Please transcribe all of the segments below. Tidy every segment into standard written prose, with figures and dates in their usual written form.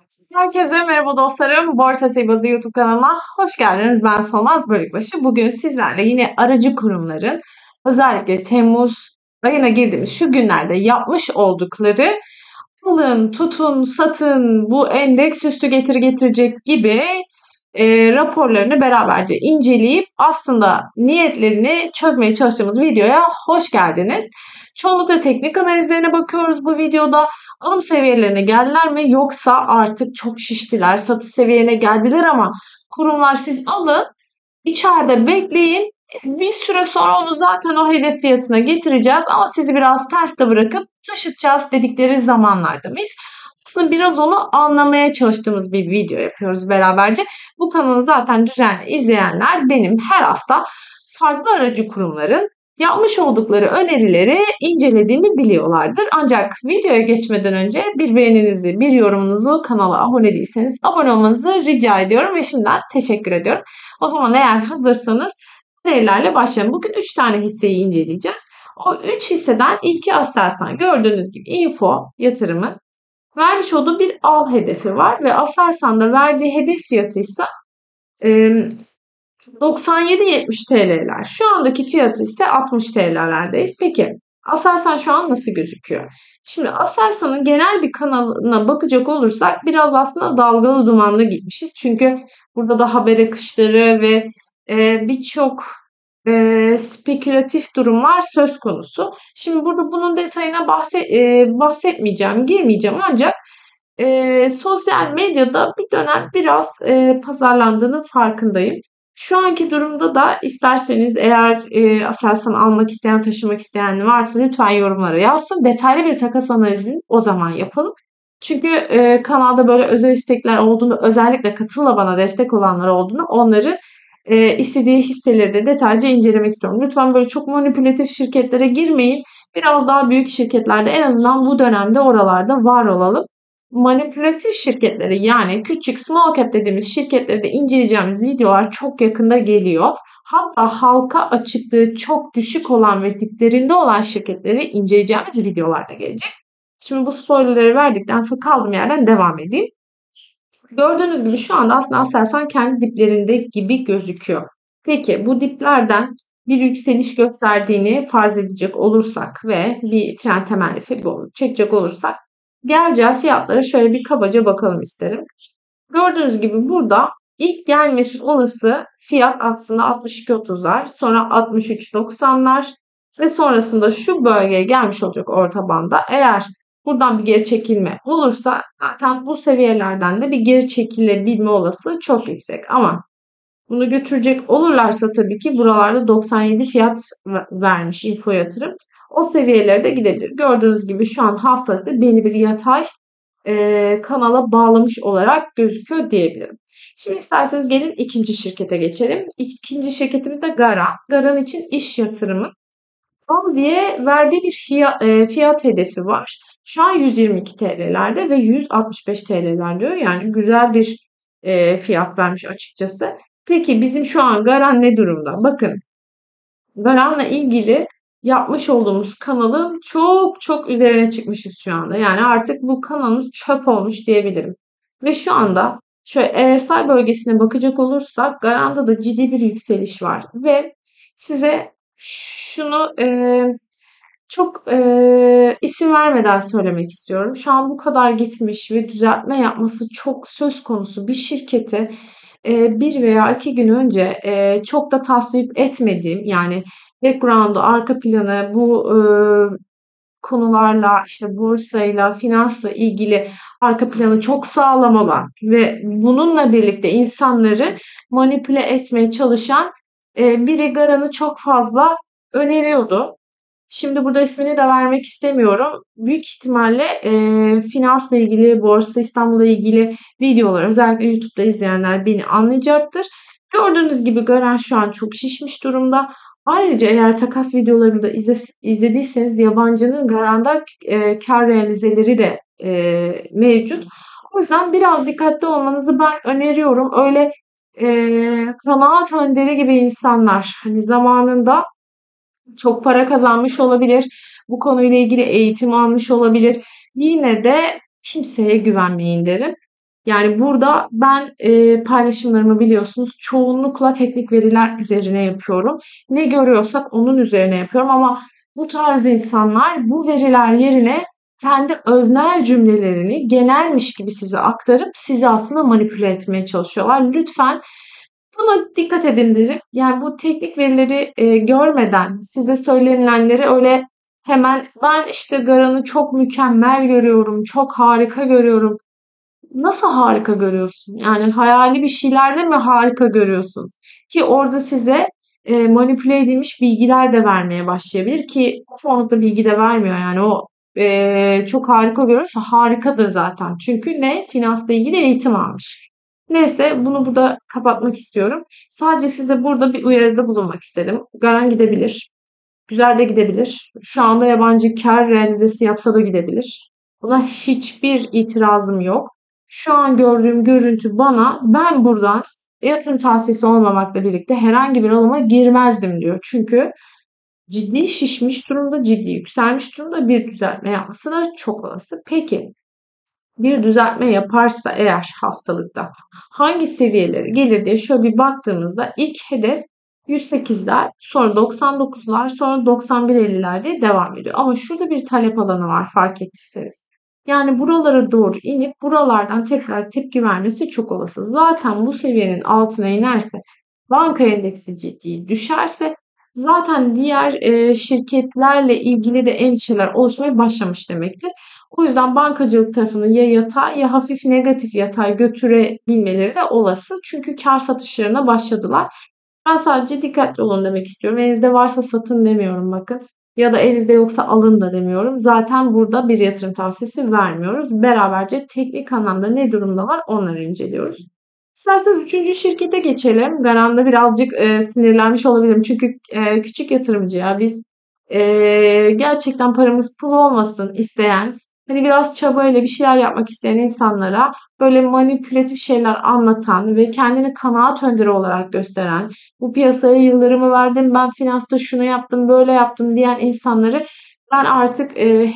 Herkese merhaba dostlarım. Borsa Sibozi YouTube kanalına hoş geldiniz. Ben Solmaz Bölükbaşı. Bugün sizlerle yine aracı kurumların özellikle Temmuz ayına girdiğimiz şu günlerde yapmış oldukları alın, tutun, satın, bu endeks üstü getirecek gibi raporlarını beraberce inceleyip aslında niyetlerini çözmeye çalıştığımız videoya hoş geldiniz. Çoğunlukla teknik analizlerine bakıyoruz bu videoda. Alım seviyelerine geldiler mi yoksa artık çok şiştiler, satış seviyene geldiler ama kurumlar siz alın, içeride bekleyin. Bir süre sonra onu zaten o hedef fiyatına getireceğiz ama sizi biraz terste bırakıp taşıtacağız dedikleri zamanlarda mıyız? Aslında biraz onu anlamaya çalıştığımız bir video yapıyoruz beraberce. Bu kanalı zaten düzenli izleyenler benim her hafta farklı aracı kurumların yapmış oldukları önerileri incelediğimi biliyorlardır. Ancak videoya geçmeden önce bir beğeninizi, bir yorumunuzu, kanala abone değilseniz abone olmanızı rica ediyorum ve şimdiden teşekkür ediyorum. O zaman eğer hazırsanız serilerle başlayalım. Bugün 3 tane hisseyi inceleyeceğiz. O 3 hisseden ilki Aselsan. Gördüğünüz gibi Info yatırımın vermiş olduğu bir al hedefi var ve Aselsan'da verdiği hedef fiyatı ise 97-70 TL'ler. Şu andaki fiyatı ise 60 TL'lerdeyiz. Peki Aselsan şu an nasıl gözüküyor? Şimdi Aselsan'ın genel bir kanalına bakacak olursak biraz aslında dalgalı dumanlı gitmişiz. Çünkü burada da haber akışları ve birçok spekülatif durumlar söz konusu. Şimdi burada bunun detayına bahsetmeyeceğim, girmeyeceğim ancak sosyal medyada bir dönem biraz pazarlandığının farkındayım. Şu anki durumda da isterseniz eğer Aselsan almak isteyen, taşımak isteyen varsa lütfen yorumlara yazsın. Detaylı bir takas analizini o zaman yapalım. Çünkü kanalda böyle özel istekler olduğunu, özellikle katılla bana destek olanlar olduğunu, onları istediği hisseleri de detaylıca incelemek istiyorum. Lütfen böyle çok manipülatif şirketlere girmeyin. Biraz daha büyük şirketlerde en azından bu dönemde oralarda var olalım. Manipülatif şirketleri yani küçük small cap dediğimiz şirketleri de inceleyeceğimiz videolar çok yakında geliyor. Hatta halka açıklığı çok düşük olan ve diplerinde olan şirketleri inceleyeceğimiz videolar da gelecek. Şimdi bu spoilerleri verdikten sonra kaldığım yerden devam edeyim. Gördüğünüz gibi şu anda aslında Aselsan kendi diplerinde gibi gözüküyor. Peki bu diplerden bir yükseliş gösterdiğini farz edecek olursak ve bir trend temelli Fibonacci çekecek olursak geleceği fiyatlara şöyle bir kabaca bakalım isterim. Gördüğünüz gibi burada ilk gelmesi olası fiyat aslında 62.30'lar, sonra 63.90'lar ve sonrasında şu bölgeye gelmiş olacak orta banda. Eğer buradan bir geri çekilme olursa zaten bu seviyelerden de bir geri çekilebilme olasılığı çok yüksek. Ama bunu götürecek olurlarsa tabii ki buralarda 97 fiyat vermiş Info Yatırım. O seviyelere de gidebilir. Gördüğünüz gibi şu an haftalıkta belli bir yatay kanala bağlamış olarak gözüküyor diyebilirim. Şimdi isterseniz gelin ikinci şirkete geçelim. İkinci şirketimiz de Garan. Garan için iş yatırımı. Al diye verdiği bir fiyat hedefi var. Şu an 122 TL'lerde ve 165 TL'ler diyor. Yani güzel bir fiyat vermiş açıkçası. Peki bizim şu an Garan ne durumda? Bakın Garan'la ilgili yapmış olduğumuz kanalın çok çok üzerine çıkmışız şu anda. Yani artık bu kanalımız çöp olmuş diyebilirim. Ve şu anda şöyle RSI bölgesine bakacak olursak Garan'da da ciddi bir yükseliş var. Ve size şunu çok isim vermeden söylemek istiyorum. Şu an bu kadar gitmiş ve düzeltme yapması çok söz konusu bir şirketi bir veya iki gün önce çok da tasvip etmediğim yani background'u, arka planı bu konularla işte borsayla, finansla ilgili arka planı çok sağlam olan ve bununla birlikte insanları manipüle etmeye çalışan biri Garan'ı çok fazla öneriyordu. Şimdi burada ismini de vermek istemiyorum. Büyük ihtimalle finansla ilgili, Borsa İstanbul'la ilgili videolar özellikle YouTube'da izleyenler beni anlayacaktır. Gördüğünüz gibi Garan şu an çok şişmiş durumda. Ayrıca eğer takas videolarını da izlediyseniz yabancının Garan'da kar realizeleri de mevcut. O yüzden biraz dikkatli olmanızı ben öneriyorum. Öyle kanaat önderi gibi insanlar hani zamanında çok para kazanmış olabilir. Bu konuyla ilgili eğitim almış olabilir. Yine de kimseye güvenmeyin derim. Yani burada ben paylaşımlarımı biliyorsunuz çoğunlukla teknik veriler üzerine yapıyorum. Ne görüyorsak onun üzerine yapıyorum ama bu tarz insanlar bu veriler yerine kendi öznel cümlelerini genelmiş gibi size aktarıp sizi aslında manipüle etmeye çalışıyorlar. Lütfen buna dikkat edin derim. Yani bu teknik verileri görmeden size söylenilenleri öyle hemen ben işte Garan'ı çok mükemmel görüyorum, çok harika görüyorum. Nasıl harika görüyorsun? Yani hayali bir şeylerde mi harika görüyorsun? Ki orada size manipüle edilmiş bilgiler de vermeye başlayabilir ki çoğunlukla bilgi de vermiyor. Yani o çok harika görüyorsa harikadır zaten. Çünkü ne? Finansla ilgili eğitim almış. Neyse bunu burada kapatmak istiyorum. Sadece size burada bir uyarıda bulunmak istedim. Garan gidebilir. Güzel de gidebilir. Şu anda yabancı kar realizesi yapsa da gidebilir. Buna hiçbir itirazım yok. Şu an gördüğüm görüntü bana ben buradan yatırım tavsiyesi olmamakla birlikte herhangi bir alıma girmezdim diyor. Çünkü ciddi şişmiş durumda, ciddi yükselmiş durumda bir düzeltme yapması da çok olası. Peki bir düzeltme yaparsa eğer haftalıkta hangi seviyeleri gelir diye şöyle bir baktığımızda ilk hedef 108'ler, sonra 99'lar, sonra 91.50'ler diye devam ediyor. Ama şurada bir talep alanı var fark ettiyseniz. Yani buralara doğru inip buralardan tekrar tepki vermesi çok olası. Zaten bu seviyenin altına inerse, banka endeksi ciddi düşerse zaten diğer şirketlerle ilgili de endişeler oluşmaya başlamış demektir. O yüzden bankacılık tarafını ya yatay ya hafif negatif yatay götürebilmeleri de olası. Çünkü kar satışlarına başladılar. Ben sadece dikkatli olun demek istiyorum. Elinizde varsa satın demiyorum bakın. Ya da elinizde yoksa alın da demiyorum. Zaten burada bir yatırım tavsiyesi vermiyoruz. Beraberce teknik anlamda ne durumdalar onları inceliyoruz. İsterseniz üçüncü şirkete geçelim. Garan'da birazcık sinirlenmiş olabilirim. Çünkü küçük yatırımcı ya biz gerçekten paramız pul olmasın isteyen, hani biraz çabayla bir şeyler yapmak isteyen insanlara böyle manipülatif şeyler anlatan ve kendini kanaat önderi olarak gösteren, bu piyasaya yıllarımı verdim, ben finansta şunu yaptım, böyle yaptım diyen insanları ben artık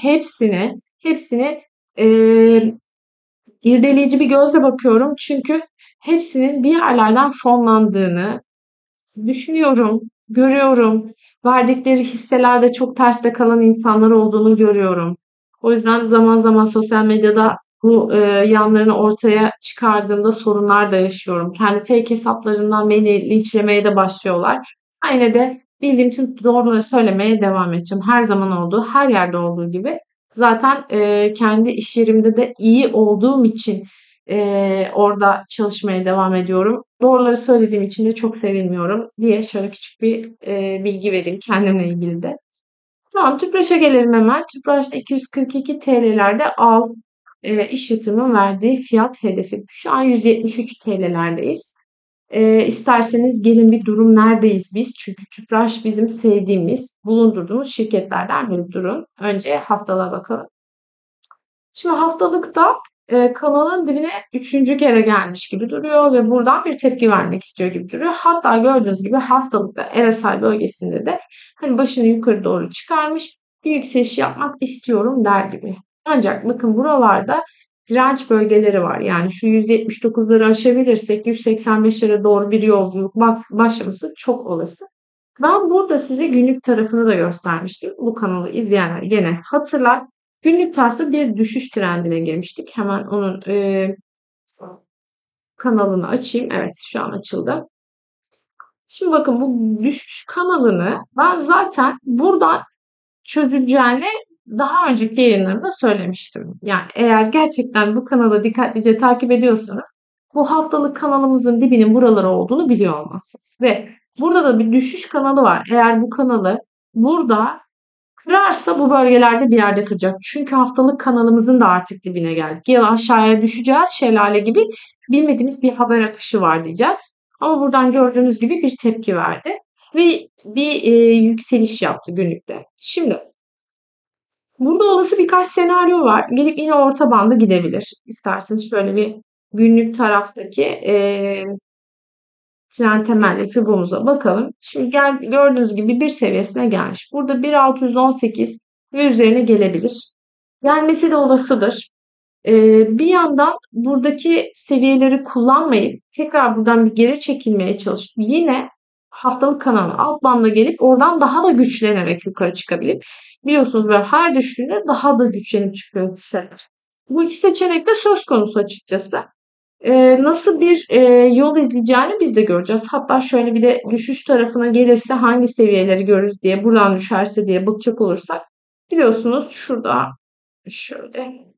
hepsini eee, irdeleyici bir gözle bakıyorum. Çünkü hepsinin bir yerlerden fonlandığını düşünüyorum, görüyorum. Verdikleri hisselerde çok terste kalan insanlar olduğunu görüyorum. O yüzden zaman zaman sosyal medyada bu yanlarını ortaya çıkardığımda sorunlar da yaşıyorum. Kendi fake hesaplarından beni linçlemeye de başlıyorlar. Ben yine de bildiğim tüm doğruları söylemeye devam edeceğim. Her zaman olduğu, her yerde olduğu gibi. Zaten kendi iş yerimde de iyi olduğum için orada çalışmaya devam ediyorum. Doğruları söylediğim için de çok sevinmiyorum diye şöyle küçük bir bilgi vereyim kendimle ilgili de. Tamam, Tüpraş'a gelelim hemen. Tüpraş'ta 242 TL'lerde al iş yatırımın verdiği fiyat hedefi. Şu an 173 TL'lerdeyiz. İsterseniz gelin bir durum neredeyiz biz? Çünkü Tüpraş bizim sevdiğimiz, bulundurduğumuz şirketlerden biri durun. Önce haftalığa bakalım. Şimdi haftalıkta kanalın dibine üçüncü kere gelmiş gibi duruyor ve buradan bir tepki vermek istiyor gibi duruyor. Hatta gördüğünüz gibi haftalıkta RSI bölgesinde de hani başını yukarı doğru çıkarmış bir yükseliş yapmak istiyorum der gibi. Ancak bakın buralarda direnç bölgeleri var. Yani şu 179'ları aşabilirsek 185'lere doğru bir yolculuk başlaması çok olası. Ben burada size günlük tarafını da göstermiştim. Bu kanalı izleyenler gene hatırlar. Günlük tarafta bir düşüş trendine girmiştik. Hemen onun kanalını açayım. Evet, şu an açıldı. Şimdi bakın bu düşüş kanalını ben zaten buradan çözüleceğini daha önceki yayınlarımda söylemiştim. Yani eğer gerçekten bu kanalı dikkatlice takip ediyorsanız bu haftalık kanalımızın dibinin buraları olduğunu biliyor olmalısınız. Ve burada da bir düşüş kanalı var. Eğer bu kanalı burada kırarsa bu bölgelerde bir yerde kıracak. Çünkü haftalık kanalımızın da artık dibine geldik. Ya aşağıya düşeceğiz şelale gibi bilmediğimiz bir haber akışı var diyeceğiz. Ama buradan gördüğünüz gibi bir tepki verdi. Ve bir yükseliş yaptı günlükte. Şimdi burada olası birkaç senaryo var. Gelip yine orta bandı gidebilir. İsterseniz şöyle bir günlük taraftaki tren temelli fibomuza bakalım. Şimdi gördüğünüz gibi bir seviyesine gelmiş. Burada 1.618 ve üzerine gelebilir. Gelmesi de olasıdır. Bir yandan buradaki seviyeleri kullanmayıp tekrar buradan bir geri çekilmeye çalışıp yine haftalık kanalına alt banda gelip oradan daha da güçlenerek yukarı çıkabilip biliyorsunuz böyle her düştüğünde daha da güçlenip çıkıyor hisseler. Bu iki seçenek de söz konusu açıkçası. Nasıl bir yol izleyeceğini biz de göreceğiz. Hatta şöyle bir de düşüş tarafına gelirse hangi seviyeleri görürüz diye buradan düşerse diye bakacak olursak biliyorsunuz şurada şöyle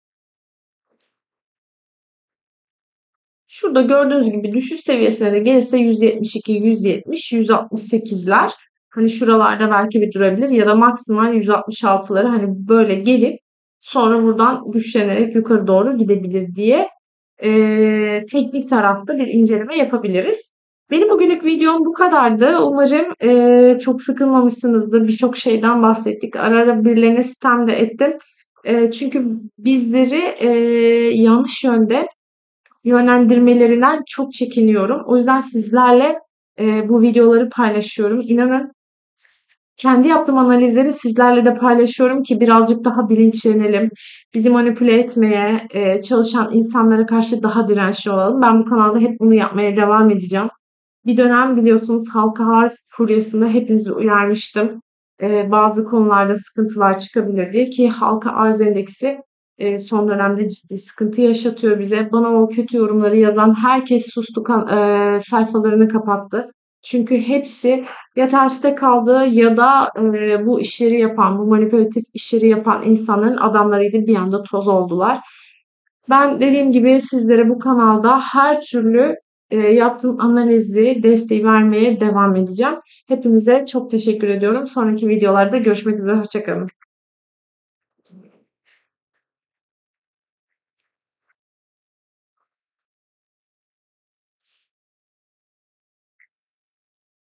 şurada gördüğünüz gibi düşüş seviyesine de gelirse 172, 170, 168'ler. Hani şuralarda belki bir durabilir ya da maksimal 166'ları hani böyle gelip sonra buradan güçlenerek yukarı doğru gidebilir diye teknik tarafta bir inceleme yapabiliriz. Benim bugünlük videom bu kadardı. Umarım çok sıkılmamışsınızdır. Birçok şeyden bahsettik. Ara ara birilerine sitem de ettim. Çünkü bizleri yanlış yönde yönlendirmelerinden çok çekiniyorum. O yüzden sizlerle bu videoları paylaşıyorum. İnanın kendi yaptığım analizleri sizlerle de paylaşıyorum ki birazcık daha bilinçlenelim. Bizi manipüle etmeye çalışan insanlara karşı daha dirençli olalım. Ben bu kanalda hep bunu yapmaya devam edeceğim. Bir dönem biliyorsunuz halka arz furyasında hepinizi uyarmıştım. Bazı konularda sıkıntılar çıkabilir diye ki halka arz endeksi son dönemde ciddi sıkıntı yaşatıyor bize. Bana o kötü yorumları yazan herkes sustu, sayfalarını kapattı. Çünkü hepsi ya terste kaldı ya da bu işleri yapan, bu manipülatif işleri yapan insanların adamlarıydı bir anda toz oldular. Ben dediğim gibi sizlere bu kanalda her türlü yaptığım analizi, desteği vermeye devam edeceğim. Hepinize çok teşekkür ediyorum. Sonraki videolarda görüşmek üzere. Hoşça kalın.